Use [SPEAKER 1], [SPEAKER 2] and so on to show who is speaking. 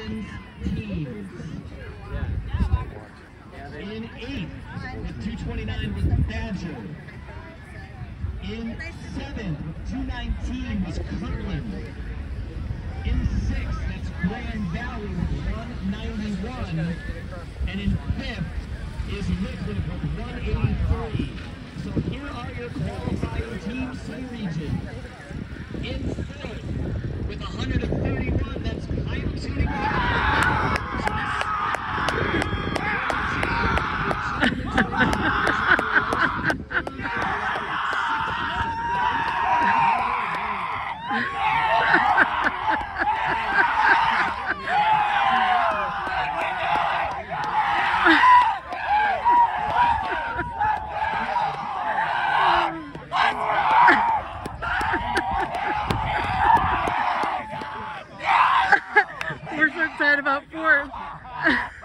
[SPEAKER 1] women's teams. In 8th with 229 was Badger. In 7th with 219 was Kirtland. In 6th, that's Grand Valley with 191. And in 5th is Liquid with 183. So here are your qualifying teams for the region. In 4th with 131, that's Pymatuning.
[SPEAKER 2] We're so excited about fourth.